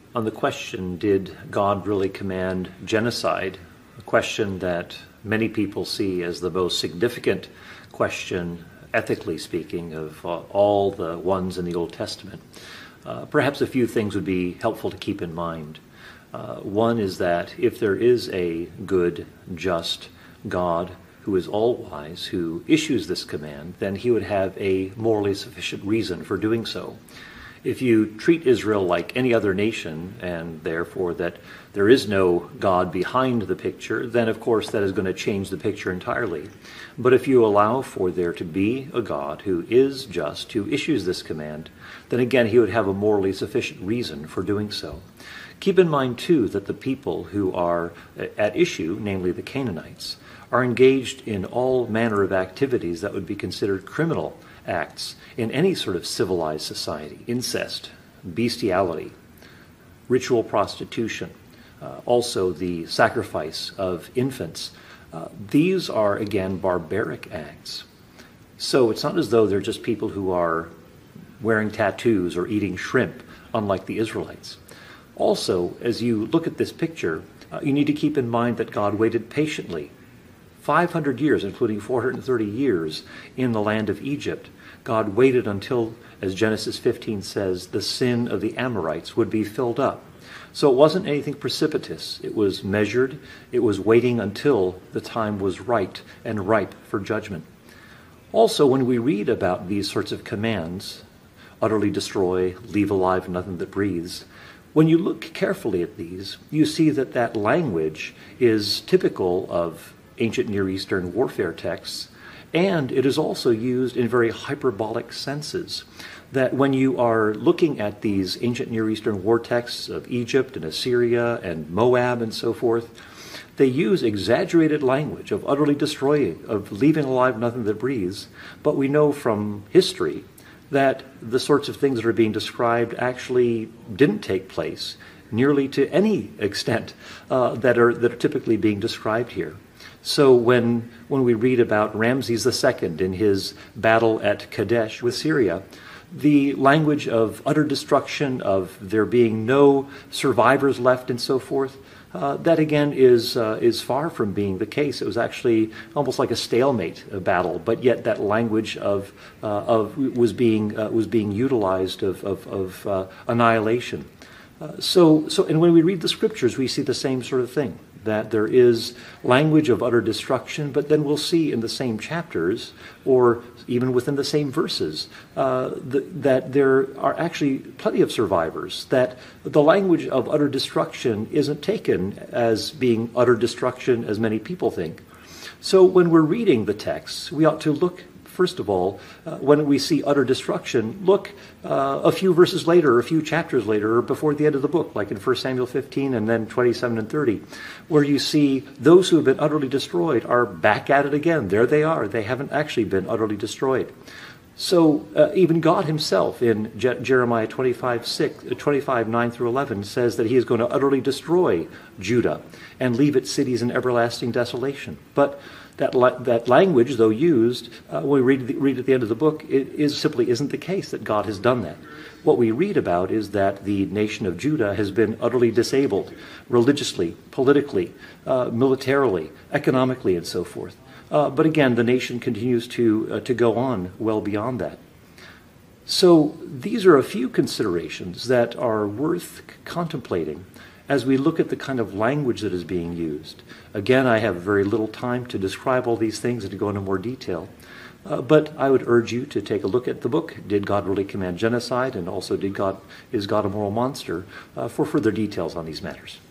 On the question, did God really command genocide? A question that many people see as the most significant question, ethically speaking, of all the ones in the Old Testament. Perhaps a few things would be helpful to keep in mind. One is that if there is a good, just God who is all-wise, who issues this command, then he would have a morally sufficient reason for doing so. If you treat Israel like any other nation, and therefore that there is no God behind the picture, then of course that is going to change the picture entirely. But if you allow for there to be a God who is just, who issues this command, then again he would have a morally sufficient reason for doing so. Keep in mind too that the people who are at issue, namely the Canaanites, are engaged in all manner of activities that would be considered criminal acts in any sort of civilized society: incest, bestiality, ritual prostitution, also the sacrifice of infants. These are, again, barbaric acts. So it's not as though they're just people who are wearing tattoos or eating shrimp, unlike the Israelites. Also, as you look at this picture, you need to keep in mind that God waited patiently 500 years, including 430 years, in the land of Egypt. God waited until, as Genesis 15 says, the sin of the Amorites would be filled up. So it wasn't anything precipitous. It was measured. It was waiting until the time was right and ripe for judgment. Also, when we read about these sorts of commands, utterly destroy, leave alive nothing that breathes, when you look carefully at these, you see that that language is typical of ancient Near Eastern warfare texts, and it is also used in very hyperbolic senses. That when you are looking at these ancient Near Eastern war texts of Egypt and Assyria and Moab and so forth, they use exaggerated language of utterly destroying, of leaving alive nothing that breathes, but we know from history that the sorts of things that are being described actually didn't take place nearly to any extent that are typically being described here. So when we read about Ramses II in his battle at Kadesh with Syria, the language of utter destruction, of there being no survivors left and so forth, that again is far from being the case. It was actually almost like a stalemate battle, but yet that language was being utilized of annihilation. And when we read the scriptures, we see the same sort of thing, that there is language of utter destruction, but then we'll see in the same chapters, or even within the same verses, that there are actually plenty of survivors, that the language of utter destruction isn't taken as being utter destruction as many people think. So when we're reading the texts, we ought to look, first of all, when we see utter destruction, look a few verses later, or a few chapters later, or before the end of the book, like in 1 Samuel 15 and then 27 and 30, where you see those who have been utterly destroyed are back at it again. There they are. They haven't actually been utterly destroyed. So even God himself in Jeremiah 25, 9 through 11 says that he is going to utterly destroy Judah and leave its cities in everlasting desolation. But that language, though used, when we read at the end of the book, it simply isn't the case that God has done that. What we read about is that the nation of Judah has been utterly disabled, religiously, politically, militarily, economically, and so forth. But again, the nation continues to go on well beyond that. So these are a few considerations that are worth contemplating as we look at the kind of language that is being used. Again, I have very little time to describe all these things and to go into more detail. But I would urge you to take a look at the book, Did God Really Command Genocide? And also, is God a Moral Monster? For further details on these matters.